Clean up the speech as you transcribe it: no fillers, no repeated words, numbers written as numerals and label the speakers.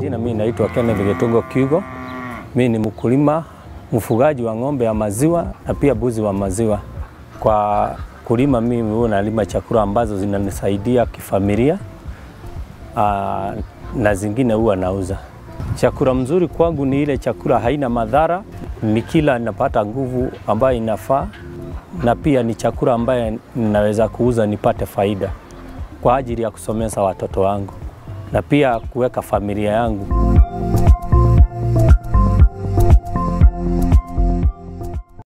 Speaker 1: majina mimi naitwa Kenneth Gitungo. Mimi ni mkulima, mfugaji wa ng'ombe ya maziwa na pia mbuzi wa maziwa. Kwa kulima mimi huwa nalima chakula ambazo zinanisaidia kifamilia na zingine huwa nauza. Chakula mzuri kwangu ni ile chakula haina madhara, nikila napata nguvu ambayo inafaa, na pia ni chakula ambaye ninaweza kuuza nipate faida kwa ajili ya kusomesha watoto wangu na pia kuweka familia yangu.